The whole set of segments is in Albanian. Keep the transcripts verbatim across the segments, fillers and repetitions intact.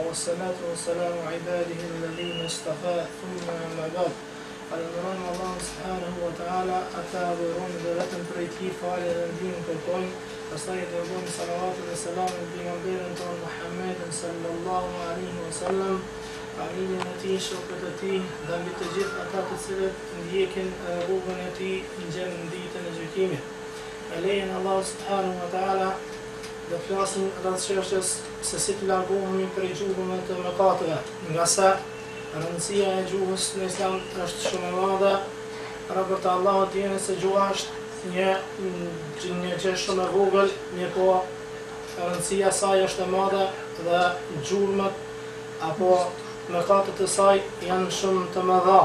والصلاة والسلام عباده الذين اصطفى ثم أما بعد. Falënderojmë Allahun subhanahu wa taala, ata adhurojmë dhe vetëm prej tij falje dhe ndihmë kërkojmë. Pastaj dërgojmë salavatun dhe selamin mbi pejgamberin tonë Muhammedin sallallahu alaihi wasallam, familjen e tij, shokët e tij dhe mbi të gjithë ata të cilët ndjekin rrugën e tij në ditën e gjykimit. Me lejen e Allahut subhanahu wa taala dhe flasim rreth çështjes se si të largohemi prej gjuhëve të mëkateve, nga sa rëndësia e gjuhës në Islam është shumë e madhe. Raport e Allahut jeni se gjuha është një një gjë shumë e vogël, mirë po rëndësia e saj është e madhe dhe gjurmët apo mëkatet e saj janë shumë të mëdha.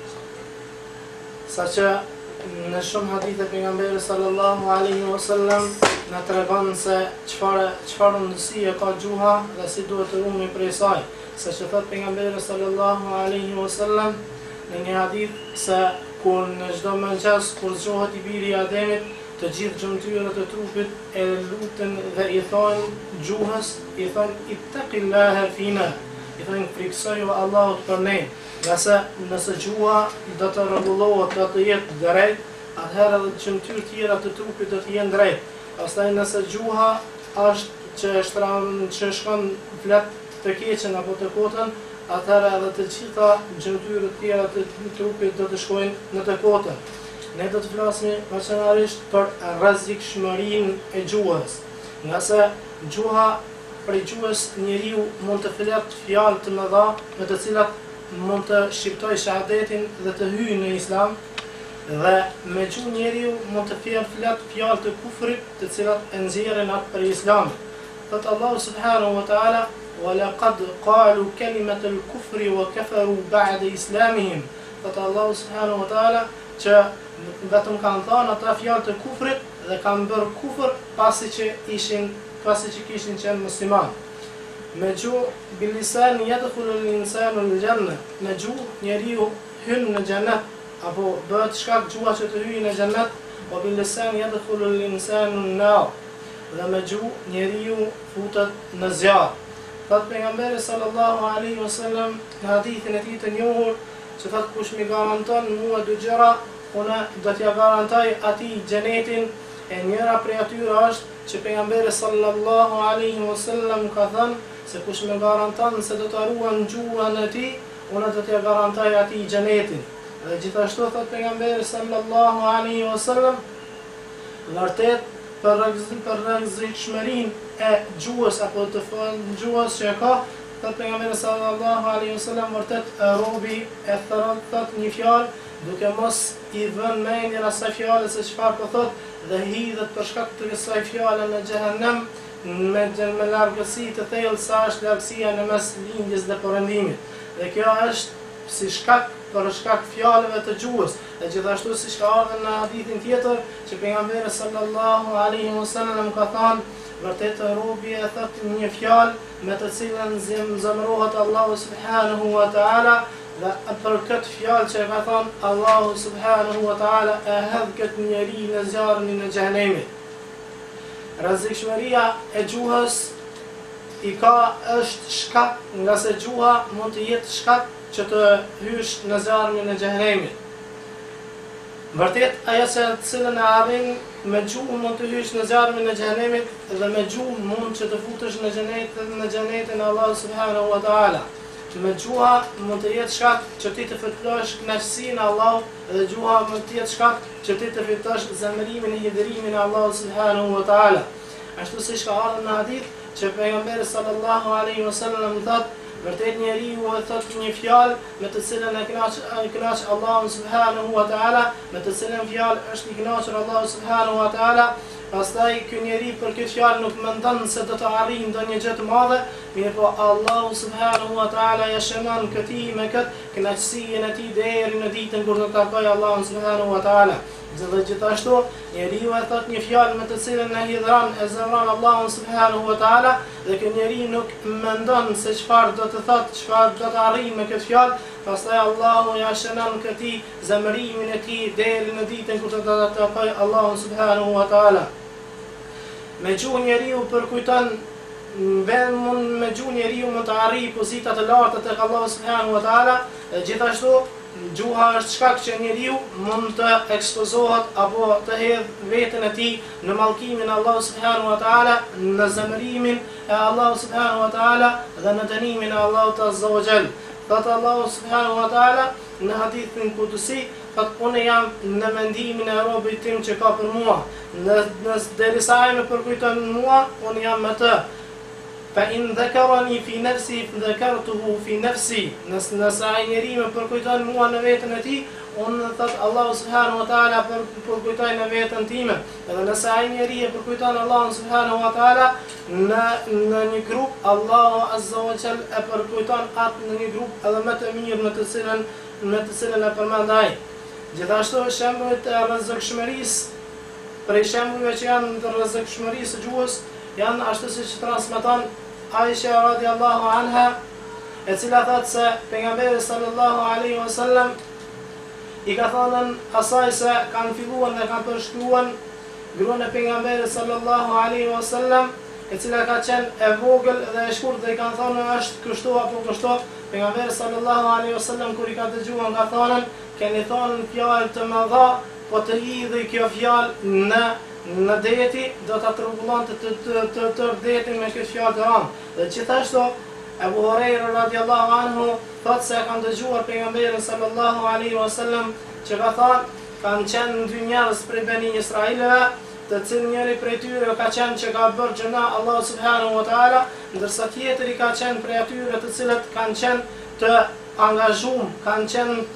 Saqë në shumë hadithe pejgamberi sallallahu alaihi wasallam na tregon se çfarë çfarë rëndësie ka gjuha dhe si duhet të ruhemi prej saj. Se që thot pejgamberi sallallahu alaihi wasallam në një hadith se kur në çdo mëngjes kur zgjohet i biri i Ademit, të gjithë gjymtyrët e trupit e lutën dhe i thonë gjuhës, i thonë ittaqillaha fina, i thonë friksoju Allahut për ne, nga se nëse gjuha do të rregullohet, do të jetë drejt, atëherë edhe gjymtyrët tjera të trupit do të jenë drejt. Pastaj nëse gjuha është që shtran që shkon flet të keqen apo të kotën, atëherë edhe të gjitha gjymtyrët tjera të trupit do të shkojnë në të kotën. Ne do të flasim veçanërisht për rrezikshmërinë e gjuhës, nga se gjuha prej gjuhës njeriu mund të flet fjalë të mëdha me të cilat mund të shqiptojë shahadetin dhe të hyjë në Islam, dhe me gjuhë njeriu mund të flet fjalë të kufrit të cilat e nxjerrin atë prej Islamit. Thot Allahu subhanahu wa taala: وَلَقَدْ قَالُوا كَلِمَةَ الْكُفْرِ وَكَفَرُوا بَعْدَ إِسْلَامِهِمْ. Thot Allahu subhanahu wa taala që vetëm kanë thënë ata fjalë të kufrit dhe kanë bërë kufër pasi që ishin pasi që kishin qenë musliman. Me gjuhë bilisan yadkhulu al-insanu al-janna. Me gjuhë njeriu hyn në xhenet apo bëhet shkak gjuha që të hyjë në xhenet, wa bilisan yadkhulu al-insanu an-nar. Dhe me gjuhë njeriu futet në zjarr. Thot pejgamberi sallallahu alaihi wasallam në hadithin e tij të njohur, që thot kush më garanton mua dy gjëra, unë do t'ja garantoj atij xhenetin, e njëra prej atyre është që pejgamberi sallallahu alaihi wasallam ka thënë se kush më garanton se do të ruan gjuhën e tij, unë do t'ja garantoj atij xhenetin. Dhe gjithashtu thot pejgamberi sallallahu alaihi wasallam vërtet për rrezikshmërinë e gjuhës apo të fjalë gjuhës që ka, thot pejgamberi sallallahu alaihi wasallam vërtet robi e thot një fjalë duke mos i vënë mendjen asaj fjale se çfarë po thot dhe hidhet për shkak të kësaj fjale në xhehenem me me largësi të thellë sa është largësia në mes lindjes dhe perëndimit. Dhe kjo është si shkak për shkak fjalëve të gjuhës. Dhe gjithashtu siç ka ardhur në hadithin tjetër që pejgamberi sallallahu alaihi wasallam ka thënë vërtet robi e thot një fjalë me të cilën zemërohet Allahu subhanahu wa taala, dhe për këtë fjalë që ka thënë Allahu subhanahu wa taala e hedh këtë njeri në zjarrin e xhehenemit. Rrezikshmëria e gjuhës i ka është shkak, nga se gjuha mund të jetë shkak që të hysh në zjarrin e xhehenemit. Vërtet, ajo se të cilën e arrin me gjuhë mund të hysh në zjarrin e xhehenemit dhe me gjuhë mund që të futesh në xhenetin në xhenetin e Allahut subhanahu wa taala. Me gjuha mund të jetë shkak që ti të fitosh kënaqësinë e Allahut dhe gjuha mund të jetë shkak që ti të fitosh zemërimin e hidhurimin e Allahut subhanahu wa taala. Ashtu siç ka ardhur në hadith që pejgamberi sallallahu alaihi wasallam thotë vërtet njeriu e thot një fjalë me të cilën e kënaq e kënaq Allahu subhanahu wa taala, me të cilën fjalë është i kënaqur Allahu subhanahu wa taala, pastaj ky njeri për këtë fjalë nuk mendon se do të arrijë ndonjë gjë të madhe, mirë po Allahu subhanahu wa taala ja shënon këtij me këtë kënaqësinë e tij deri në ditën kur do të takojë Allahu subhanahu wa taala. Dhe gjithashtu njeriu e thot një fjalë me të cilën e hidhron e zemron Allahun subhanahu wa taala, dhe ky njeri nuk mendon se çfarë do të thot, çfarë do të arrijë me këtë fjalë, pastaj Allahu ja shënon këtij zemërimin e tij deri në ditën kur do të takojë Allahun subhanahu wa taala. Me gjuhë njeriu përkujton ben mund me gjuhë njeriu mund të arrijë pozita të larta tek Allahu subhanahu wa taala, gjithashtu gjuha është shkak që njeriu mund të ekspozohet apo të hedhë veten e tij në mallkimin e Allahu subhanahu wa taala, në zemërimin e Allahu subhanahu wa taala dhe në dënimin e Allahut azza wa jall. Thot Allahu subhanahu wa taala në hadithin kudusi, thot unë jam në mendimin e robit tim që ka për mua, në, në derisa ai më përkujton mua, unë jam me të. Fa in dhakarani fi nafsi dhakartuhu fi nafsi. Nëse nëse ai njeri më përkujton mua në veten e tij, unë thot Allahu subhanahu wa taala për përkujtoj në veten time. Edhe nëse ai njeri e përkujton Allahun subhanahu wa taala në në një grup, Allahu azza wa jall e përkujton atë në një grup edhe më të mirë në të cilën në të cilën e përmend ai. Gjithashtu shembujt e rrezikshmërisë, prej shembujve që janë të rrezikshmërisë së gjuhës, janë ashtu siç transmeton Aisha radiallahu anha, e cila thot se pejgamberi sallallahu alaihi wasallam i ka thënë asaj se kanë filluar dhe kanë përshkruan gruan e pejgamberit sallallahu alaihi wasallam, e cila ka qenë e vogël dhe e shkurt dhe i kanë thënë është kështu apo kështu. Pejgamberi sallallahu alaihi wasallam kur i ka dëgjuar nga thënë, keni thënë fjalë të mëdha, po të lidhë kjo fjalë në në deti, do ta turbullonte të të të të detin me këtë fjalë të rëndë. Dhe gjithashtu Abu Huraira radiallahu anhu thot se kanë dëgjuar pejgamberin sallallahu alaihi wasallam që ka thënë, kanë qenë dy njerëz prej Beni Israilëve, të cilë njëri prej tyre ka qenë që ka bërë gjëna Allahu subhanahu wa taala, ndërsa tjetri ka qenë prej atyre të cilët kanë qenë të angazhuar, kanë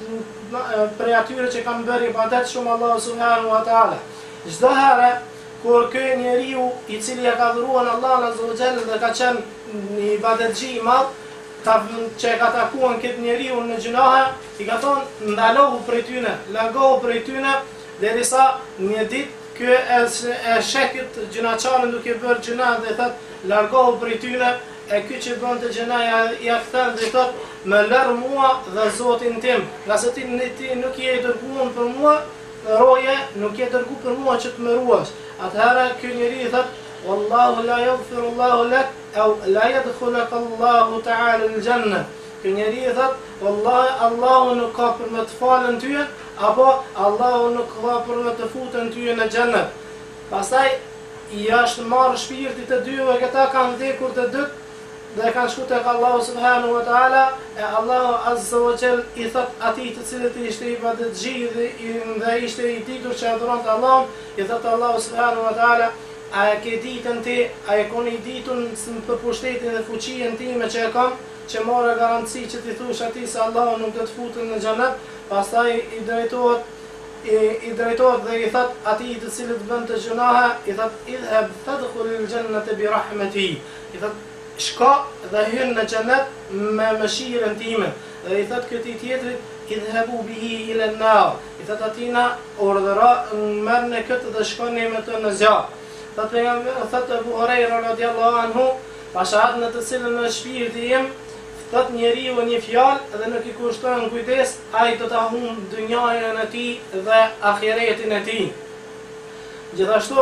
qenë prej atyre që kanë bërë ibadet shumë Allahu subhanahu wa taala. Çdo herë kur ky njeriu i cili ja ka dhuruar Allahun azza wa jall dhe ka qenë një ibadetxhi i madh, ka që ka takuar këtë njeriu në gjunahe, i ka thonë ndalohu prej tyne, largohu prej tyne, derisa një ditë ky e, e shekit gjunaqarin duke bërë gjuna dhe thot largohu prej tyne, e ky që bën të gjuna ja, ja kthen dhe thot më lër mua dhe Zotin tim, nga se ti, ti nuk je i dërguar për mua, roje, nuk je dërgu për mua që të më ruash. Atëherë ky njeri thot wallahu la yaghfiru Allahu lak aw la yadkhuluk Allahu ta'ala al-janna. Ky njeri thot wallahi Allahu nuk ka për më të falën ty, apo Allahu nuk ka për më të futën ty në xhennet. Pastaj i është marrë shpirti të dyve, këta kanë vdekur të dytë dhe kanë shku tek Allahu subhanahu wa taala, e Allahu azza wa jall i thot atij të cilët i ishte ibadetxhi dhe, dhe ishte i ditur që adhuronte Allahun, i thot Allahu subhanahu wa taala, a e ke ditën ti, a e koni ditun për pushtetin dhe fuqinë time që e kam, që morë garanci që ti thush atij se Allahu nuk do të futën në xhenet. Pastaj i drejtohet i, i drejtohet dhe i thot atij të cilët bën të gjunahe, i thot idhhab fadkhulil jannata bi rahmati. I thot shko dhe hyn në xhenet me mëshirën time. Dhe i thot këtij tjetrit idhhabu bihi ila an-nar. I thot atina urdhëro merrni këtë dhe shkoni me të në zjarr. Thot pejgamberi, thot Abu Huraira radiallahu anhu, pashat në të cilën në shpirti im, thot njeriu një fjalë dhe nuk i kushton kujdes, ai do ta humbë dynjën e tij dhe ahiretin e tij. Gjithashtu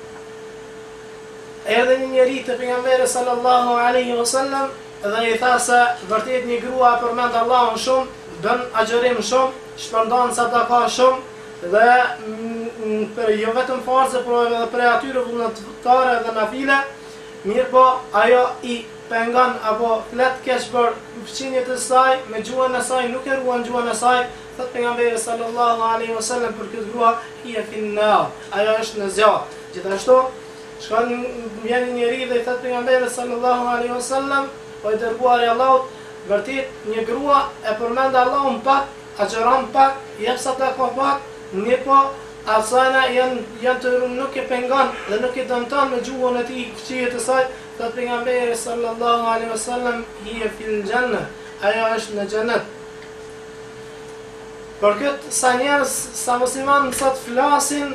erdhi një njeri te pejgamberi sallallahu alaihi wasallam dhe i tha se vërtet një grua përmend Allahun shumë, bën agjërim shumë, shpërndan sadaka shumë dhe m, për jo vetëm farze, por edhe për atyre vullnetare dhe nafile, mirë po ajo i pengon apo flet keq për fqinjet e saj, me gjuhën e saj, nuk e ruan gjuhën e saj. Thot pejgamberi sallallahu alaihi wasallam për këtë grua, hiya fin nar, ajo është në zjarr. Gjithashtu shkon vjen një njeri dhe i thot pejgamberit sallallahu alaihi wasallam, o i dërguari i Allahut, vërtet një grua e përmend Allahun pak, agjeron pak, jep sadaka pak, mirë po asana janë janë të nuk e pengon dhe nuk e dëmton me gjuhën e tij fqinjet e saj. Thot pejgamberi sallallahu alaihi wasallam, hiya fil janna, ajo është në xhenet. Për këtë sa njerëz, sa muslimanë sot flasin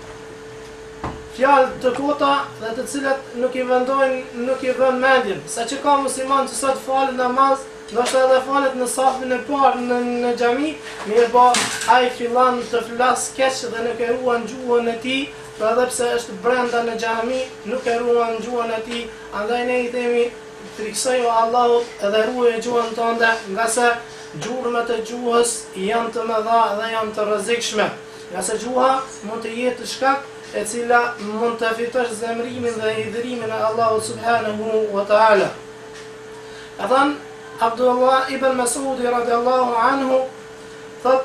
fjalë të kota dhe të cilat nuk i vendojnë, nuk i vënë mendjen. Sa që ka musliman që sot falet namaz, ndoshta edhe falet në safin e parë në, në xhami, mirë po ai fillon të flas keq dhe nuk e ruan gjuhën e tij, pra edhe pse është brenda në xhami, nuk e ruan gjuhën e tij, andaj ne i themi friksoju Allahut edhe ruaj gjuhën tënde, nga se gjurmët e gjuhës janë të mëdha dhe janë të rrezikshme. Nga se gjuha mund të jetë shkak e cila mund të fitosh zemrimin dhe hidhrimin e Allahut subhanahu wa ta'ala. E thënë Abdullah ibn Mas'udi radiallahu anhu, thot,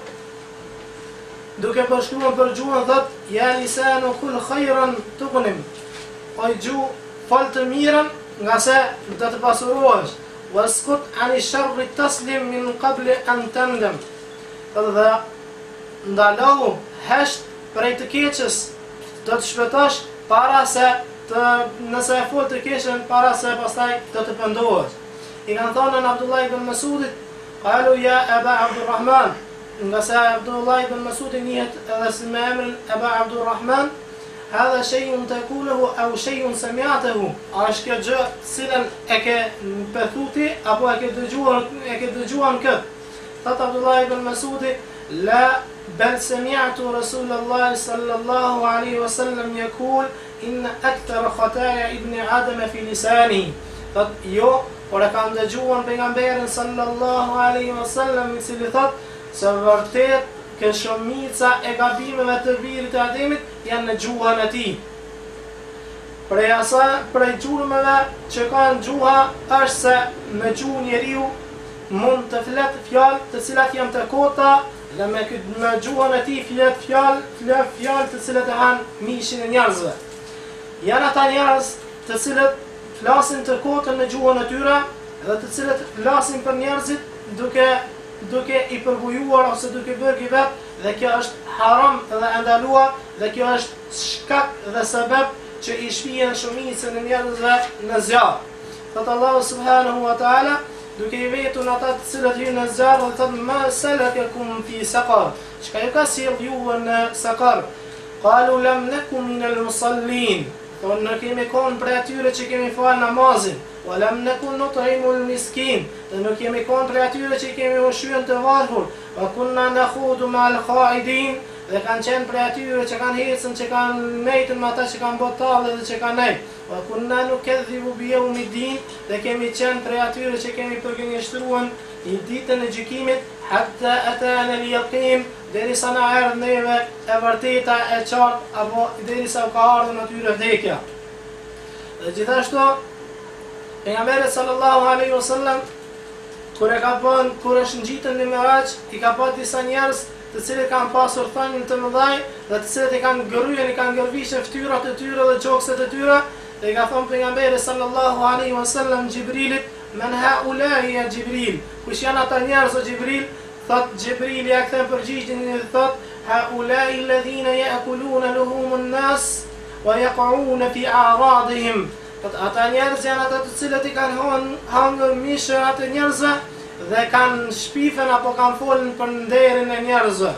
duke përshkruar për gjuhën, thot, ja lisanu kul khajran tughnim. O gjuhë, fal të mirën, nga se do të pasurohesh. Waskut ani sharri taslim min qabli an tandam. Dhe ndalohu hesht prej të keqës, do të shpëtosh para se të nëse e fol të keqën, para se pastaj do të pendohesh. I kanë thonë në Abdullah ibn Mas'udit, qalu ja Aba Abdurrahman, nga se Abdullah ibn Mas'udi njihet edhe si me emrin Aba Abdurrahman, hadha shay'un taquluhu aw shay'un sami'tahu. A është kjo gjë cilën e ke pëthuti apo e ke dëgjuar e ke dëgjuar kët? Thot Abdullah ibn Mas'udi, la bal sami'tu Rasulullah sallallahu alaihi wasallam yaqul inna akthar khataya ibn Adam fi lisani. Thot jo, por e kam dëgjuar pejgamberin sallallahu alaihi wasallam i cili thot se vërtet që shumica e gabimeve të birit të Ademit janë në gjuhën e tij. Prej asaj, prej gjurmëve që kanë gjuha është se me gjuhë njeriu mund të flet fjalë të cilat janë të kota dhe me, me gjuhën e tij flet fjalë, flet fjalë të cilat e hanë mishin e njerëzve. Janë ata njerëz të cilët flasin të kotën në gjuhën e tyre dhe të cilët flasin për njerëzit duke duke i përbujuar ose duke bërë gibet, dhe kjo është haram dhe ndaluar, dhe kjo është shkak dhe sebeb që i shpijen shumicën e njerëzve në zjarr. Thot Allahu subhanahu wa ta'ala, duke i vetur ata të cilët hyjnë në zjarr, dhe thot ma salakakum fi saqar, çka ju ka sjell juve në saqar? Qalu lam nakum minal musallin. Thonë në kemi konë për atyre që kemi falë namazin, wa lam nakun nut'imul miskin, dhe nuk kemi konë për atyre që kemi ushqyen të varfër, wa kunna nakhudu ma'al kha'idin, dhe kanë qenë për atyre që kanë hecën, që kanë nejtën me ata që kanë botalle dhe që kanë nejtë, wa kunna nukadhibu bi yawmiddin, dhe kemi qenë për atyre që kemi përgënjeshtruar i ditën e gjykimit, hatta atana al-yaqin, derisa na erdhë neve e vërteta e qartë, apo derisa ka ardhur natyre vdekja. Dhe gjithashtu, pejgamberi sallallahu alaihi wasallam kur e ka bën, kur është ngjitën në Mi'raj, i ka pa disa njerëz të cilët kanë pasur thënie të mëdhaj dhe të cilët i kanë gërryer, i kanë gërvishë fytyrat e tyre dhe gjokset e tyre, dhe i ka thënë pejgamberi sallallahu alaihi wasallam Gjibrilit, men haula'i ya Gjibril, kush janë ata njerëz o Gjibril? Thot Gjibrili ja kthen përgjigjen dhe thot, haula'i alladhina ya'kuluna luhumun nas wa yaq'una fi a'radihim. Thot ata njerëz janë ata të cilët i kanë hangër mishrat e njerëzve dhe kanë shpifen apo kanë folën për nderin e njerëzve.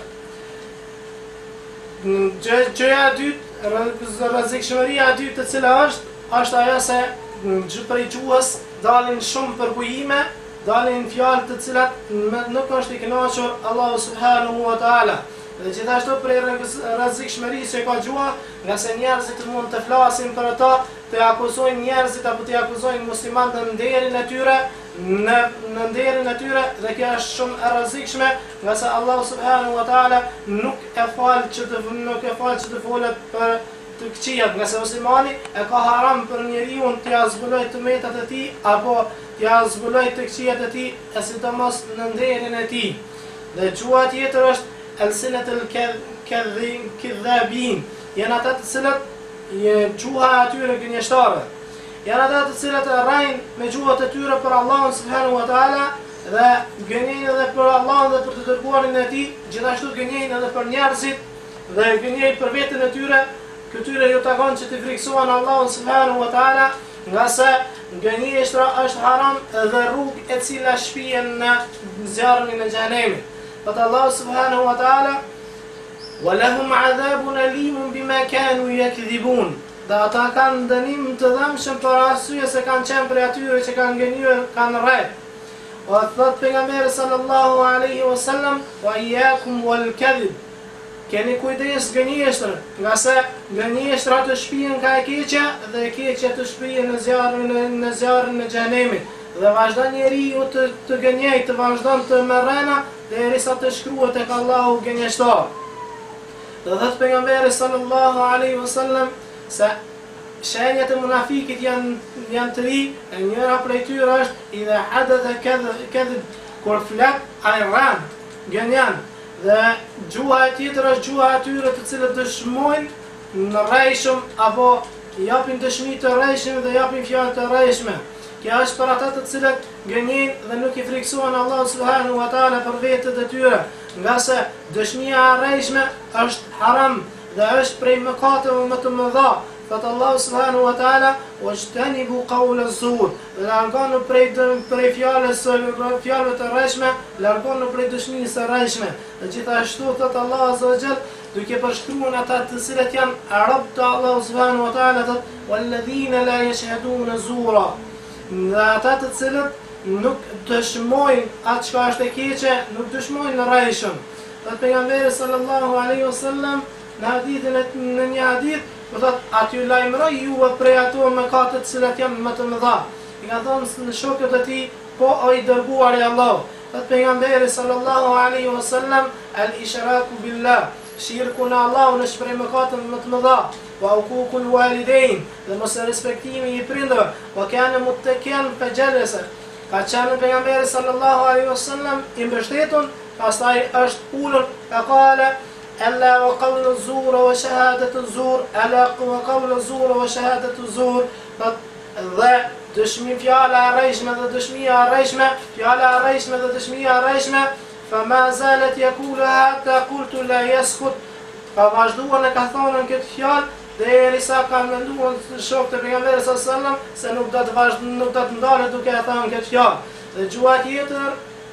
Gjëja e dytë, rrezikshmëria e dytë e cila është, është ajo se prej gjuhës dalin shumë përbujime, dalin fjalë të cilat nuk është i kënaqur Allahu subhanahu wa ta'ala. Dhe gjithashtu prej rrezikshmërisë që ka gjuha, nga se njerëzit mund të flasin për ata, të akuzojnë njerëzit apo të akuzojnë muslimanët në nderin e tyre, në në nderin e tyre, dhe kjo është shumë e rrezikshme, nga se Allahu subhanahu wa ta'ala nuk e fal që të nuk e fal që të folet për të këqijat, nga se muslimani e ka haram për njeriu të ja zbulojë të metat e tij apo t'ja zbulojë të këqijat e tij, e sidomos në nderin e tij. Dhe gjuha tjetër është alsinatul kadhabin, janë ata të cilët gjuha e atyre gënjeshtare. Janë ata të cilët rrajnë me gjuhat e tyre për Allahun subhanahu wa ta'ala dhe gënjejnë edhe për Allahun dhe për të dërguarin e tij, gjithashtu gënjejnë edhe për njerëzit dhe gënjejnë për veten e tyre. Këtyre ju takon që të friksohen Allahun subhanahu wa ta'ala, nga se gënjeshtra është haram dhe rrugë e cila shpijen në zjarrin e xhenemit. Thot Allahu subhanahu wa ta'ala, wa lahum adhabun alimun bima kanu yakdhibun. Dhe ata kanë dënim të dëmshëm për arsye se kanë qenë prej atyre që kanë gënjur, kanë rrejt. O thot pejgamberi sallallahu alaihi wasallam, wa iyyakum wal kadhib. keni kujdes gënjeshtër, nga se gënjeshtra të shpijen ka e keqja dhe e keqja të shpijen në zjarrin në zjarrin e xhenemit. Dhe vazhdon njeriu të të gënjej, të vazhdon të merrena derisa të shkruhet tek Allahu gënjeshtar. Dhe thot pejgamberi sallallahu alaihi wasallam se shenjat e munafikit janë janë të ri, e njëra prej tyre është idha hadatha kadhib, kur flet ai ran, gënjan. Dhe gjuha e tjetër është gjuha atyre të cilët dëshmojnë në rrejshëm apo japin dëshmi të rrejshme dhe japin fjalë të rrejshme. Kjo është për ata të cilët gënjejnë dhe nuk i friksohen Allahu subhanahu wa taala për vetët e tyre, nga se dëshmia e rrejshme është haram dhe është prej mëkateve më të mëdha. Thot Allahu subhanahu wa taala wajtanibu qawla az-zur, largonu prej prej fjalës fjalëve të rreshme, largonu prej dëshmisë së rreshme. Dhe gjithashtu thot Allahu azza wa jall, duke përshkruar ata të cilët janë arab të Allahu subhanahu wa taala, thot walladhina la yashhaduna zura, dhe ata të cilët nuk dëshmojnë atë çka është e keqe, nuk dëshmojnë në rreshëm. Thot pejgamberi sallallahu alaihi wasallam në hadithin në një hadith, po thot aty lajmëroj juve prej ato mëkate të cilat janë më të mëdha. I ka thonë në shokët e tij, po o i dërguari i Allahut. Thot pejgamberi sallallahu alaihi wasallam al-ishraku billah, shirku në Allahun është prej mëkateve më të mëdha. Wa uququl walidain, dhe mos respektimi i prindërve. Wa kana muttakian fa jalasa, ka qenë pejgamberi sallallahu alaihi wasallam i mbështetur, pastaj është ulur, ka qala ألا وقول الزور وشهادة الزور ألا وقول الزور وشهادة الزور. Dhe dëshmi fjala e rrejshme dhe dëshmia e rrejshme, fjala e rrejshme dhe dëshmia e rrejshme, fama zalet yaquluha hatta qultu la yaskut. Ka vazhduar në ka thonën këtë fjalë derisa ka menduar shokët e pejgamberit sallallahu alaihi wasallam se nuk do të vazhdon, nuk do të ndalet duke e thënë këtë fjalë. Dhe gjua tjetër,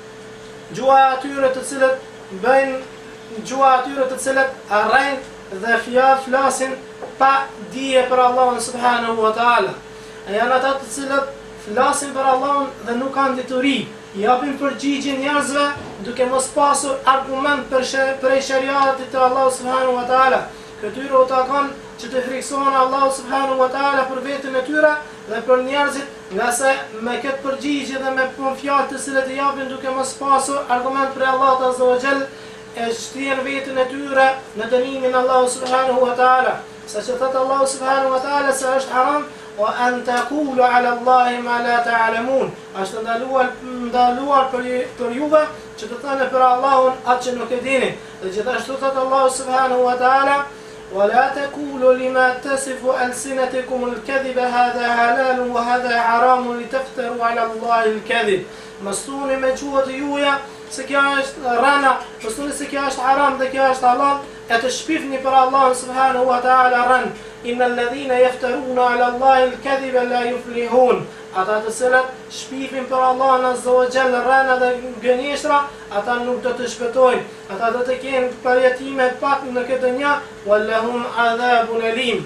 gjua atyre të cilët bëjnë gjua atyre të cilët arrejnë dhe fjalë flasin pa dije për Allahun subhanahu wa taala. Janë ata të cilët flasin për Allahun dhe nuk kanë dituri, japin përgjigje njerëzve duke mos pasur argument për për shariatin të Allahut subhanahu wa taala. Këtyre u takon që të friksohen Allahu subhanahu wa taala për veten e tyre dhe për njerëzit, nga se me këtë përgjigje dhe me fjalë të cilat i japin duke mos pasur argument për Allahut azza wa jall, e shtjen vetën e tyre në dënimin Allahu subhanahu wa taala. Sa që thot Allahu subhanahu wa taala se është haram wa an taqulu ala Allahi ma la ta'lamun, është ndaluar ndaluar për për juve që të thënë për Allahun atë që nuk e dini. Dhe gjithashtu thot Allahu subhanahu wa taala ولا تقولوا لما تصف ألسنتكم الكذب هذا حلال وهذا حرام لتفتروا على الله الكذب. Mësuni me gjuhët e juaja se kjo është rana, mësuni se kjo është haram dhe kjo është halal, e të shpifni për Allahun subhanahu wa taala ran. Innal ladhina yaftaruna ala Allahi al-kadhiba la yuflihun. Ata të cilët shpifin për Allahun azza wa jalla rana dhe gënjeshtra, ata nuk do të shpëtojnë. Ata do të kenë përjetime pak në këtë dunja, walahum adhabun alim.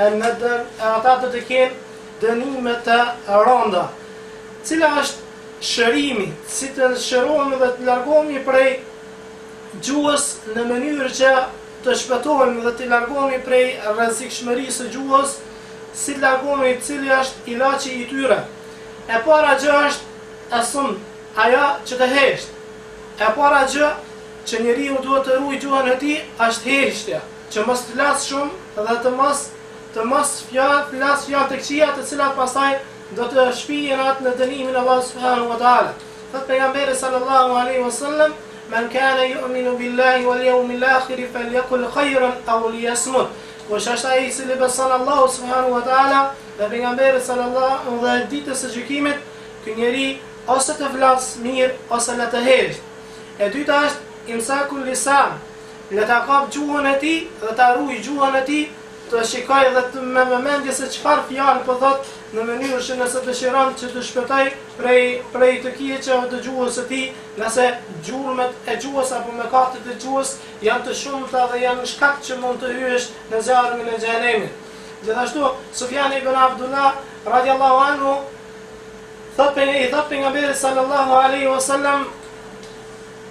Ata do të kenë dënime të rënda. Cila është shërimi, si të shërohemi dhe të largohemi prej gjuhës në mënyrë që të shpëtohemi dhe të largohemi prej rrezikshmërisë së gjuhës, si të largohemi, cili është ilaçi i tyre. E para gjë është asun, ajo që të hesht. E para gjë që njeriu duhet të ruajë gjuhën e tij është heshtja, që mos të flas shumë dhe të mos të mos fjalë, flas fjalë të këqija të cilat pastaj do të shpijen atë në dënimin Allah subhanahu wa taala. Thot pejgamberi sallallahu alaihi wasallam, man kana yu'minu billahi wal yawmil akhir falyaqul khayran aw liyasmut. Kush është ai i cili beson Allahu subhanahu wa taala dhe pejgamberi sallallahu dhe ditës së gjykimit, ky njeri ose të flas mirë ose le të hesht. E dyta është imsakul lisan, le ta kap gjuhën e tij dhe ta ruaj gjuhën e tij, të shikoj dhe të me mendje se çfarë fjalë po thot, në mënyrë që nëse dëshiron që të shpëtoj prej prej të keqeve të gjuhës së tij, nëse gjurmët e gjuhës apo mëkatet e gjuhës janë të shumta dhe janë shkak që mund të hyesh në zjarrin e xhenemit. Gjithashtu Sufjan ibn Abdullah radiallahu anhu thot pe i thot pejgamberit sallallahu alaihi wasallam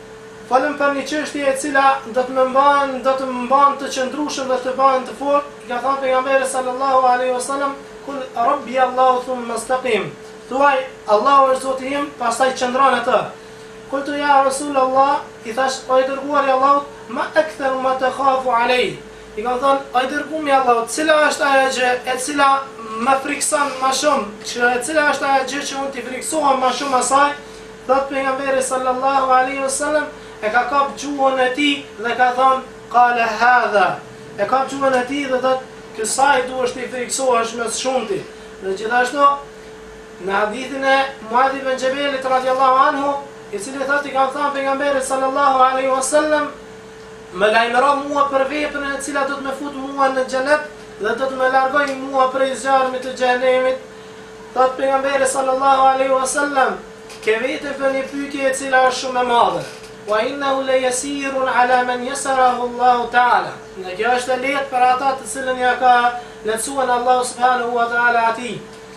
Folëm për një çështje e cila do të më mban, do të më mban të qëndrueshëm dhe të bën të fortë. Ka thënë pejgamberi sallallahu alaihi wasallam, "Kul Rabbi Allahu thumma istaqim." Thuaj, Allahu është Zoti im, pastaj qëndron atë. Kultu ya Rasulullah, i thash, o i dërguari i Allahut, ma akthar ma takhafu alej. I kam thënë, o i dërguari i Allahut, cila është ajo gjë e cila më frikson më shumë, që e cila është ajo gjë që unë t'i friksohem më shumë asaj? Thot pejgamberi sallallahu alaihi wasallam, e ka kap gjuhën e tij dhe ka thënë, qala hadha. E kap gjuhën e tij dhe thot, kësaj duhesh t'i friksohesh më shumëti. Dhe gjithashtu në hadithin e Muadh ibn Jabalit radhiyallahu anhu, i cili thot i ka thënë pejgamberi sallallahu alaihi wasallam, më lajmëro mua për veprën e cila do të më fut mua në xhenet dhe do të më largoj mua prej zjarmit të xhenemit. Thot pejgamberi sallallahu alaihi wasallam, ke vetë për një pyetje e cila është shumë e madhe. Wa innahu la yasirun ala man yasarahu Allah ta'ala. Në kjo është e lehtë për ata të cilën ja ka lehtësuar Allahu subhanahu wa ta'ala atij.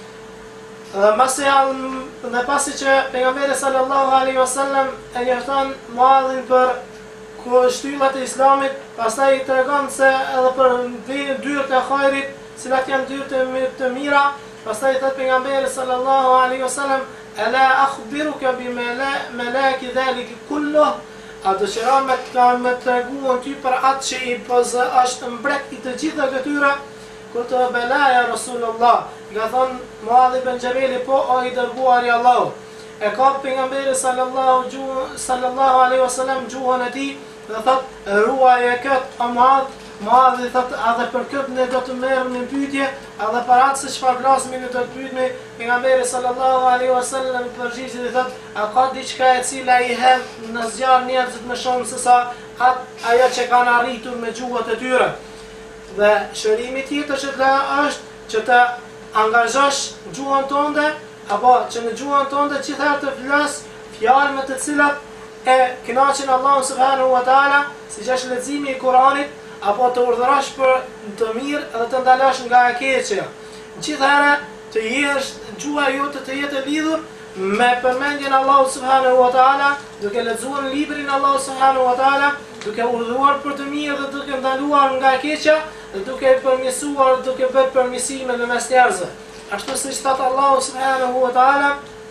Masi dhe pasi që pejgamberi sallallahu alaihi wasallam e njofton Muadhin për shtyllat e Islamit, pastaj i tregon se edhe për dyert e hajrit, cilat janë dyert të mira, pastaj thot pejgamberi sallallahu alaihi wasallam, "Ala akhbiruka bi malaki dhalik kulluh." A dëshiron me të më treguar ty për atë që i pozë është mbrek i të gjitha këtyre? Kultu bela ya Rasulullah. Ka thonë Muadh ibn Jabali, po o i dërguari i Allahut. E ka pejgamberi sallallahu sallallahu alaihi wasallam gjuhën e tij dhe thot, ruaje këtë o Muadh. Muadh i thot, edhe për këtë ne do të merrem në pyetje, edhe për atë se çfarë flasim ne do të pyetemi. Pejgamberi sallallahu alaihi wasallam përgjigjet i thot, a ka diçka e cila i hedh në zjarr njerëzit më shumë se sa ajo që kanë arritur me gjuhët e tyre? Dhe shërimi tjetër që të është që të angazhosh gjuhën tënde, apo që në gjuhën tënde gjithëherë të flas fjalë me të cilat e kënaqin Allahun subhanahu wa taala, siç është leximi i Kuranit, apo të urdhërosh për të mirë dhe të ndalosh nga e keqja. Gjithëherë të jesh gjuha jote të jetë e lidhur me përmendjen e Allahut subhanahu wa taala, duke lexuar librin e Allahut subhanahu wa taala, duke urdhëruar për të mirë dhe duke ndaluar nga e keqja, dhe duke përmirësuar, duke bërë përmirësime në mes njerëzve. Ashtu siç thot Allahu subhanahu wa taala,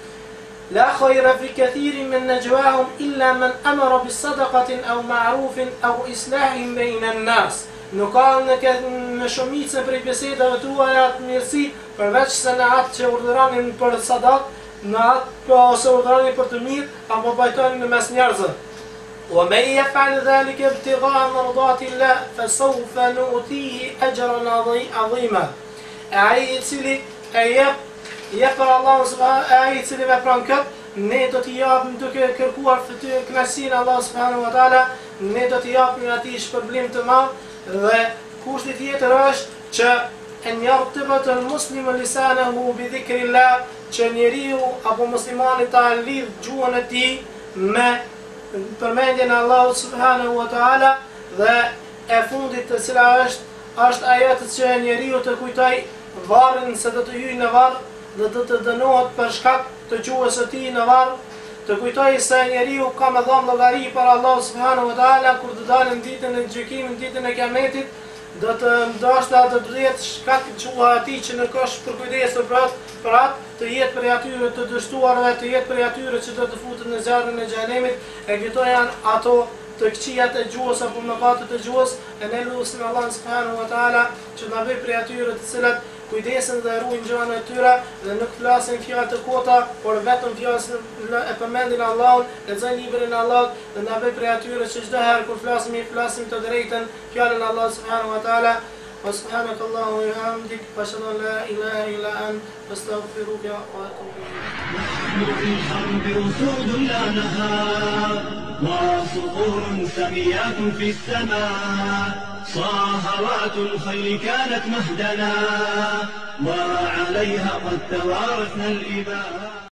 la khayra fi kathirin min najwahum illa man amara bis sadaqatin aw ma'rufin aw islahin bayna an-nas. Nuk ka në shumicën prej bisedave tuaja të mirësi, përveç se në atë që urdhëronin për sadak, në atë ose urdhëronin për të mirë, apo bajtonin në mes njerëzve. ومن يفعل ذلك ابتغاء مرضات الله فسوف نؤتيه أجرا عظيما. Ai i cili e jep jep për Allahun subhanahu, ai i cili vepron këtë, ne do t'i japim duke kërkuar kënaqësinë e Allahut subhanahu wa taala, ne do t'i japim atij shpërblim të madh. Dhe kushti tjetër është që en yartibat al-muslimu lisanahu bi dhikrillah, që njeriu apo muslimani ta lidh gjuhën e tij me përmendjen e Allahut subhanahu wa taala, dhe e fundit të cila është është ajo që njeriu të kujtoj varrin se do të hyjë në varr dhe do të dënohet për shkak të gjuhës së tij në varr, të kujtoj se njeriu ka më dhënë llogari për Allahut subhanahu wa taala kur të dalën ditën e gjykimit, ditën e kiametit, do të ndoshta do të jetë shkak gjuha e tij që nuk është për kujdesur për atë, për atë të jetë për atyre të dështuarve, të jetë për atyre që do të futen në zjarrin e xhenemit. E këto janë ato të këqijat e gjuhës apo mëkatet e gjuhës. E ne lutim Allahun subhanahu wa taala që na bëj për atyre të cilët kujdesen dhe ruajnë gjuhën e tyre dhe nuk flasin fjalë të kota, por vetëm fjalë e përmendin Allahun, lexojnë librin e Allahut, dhe na bëj për atyre që çdo herë kur flasim, flasim të drejtën fjalën e Allahut subhanahu wa taala. وسبحانك اللهم وبحمدك أشهد أن لا إله إلا أنت أستغفرك وأتوب إليك. نحن في الحرب أسود لا نهار وصقور سميات في السماء صاهرات الخيل كانت مهدنا وعليها قد توارثنا الإباء.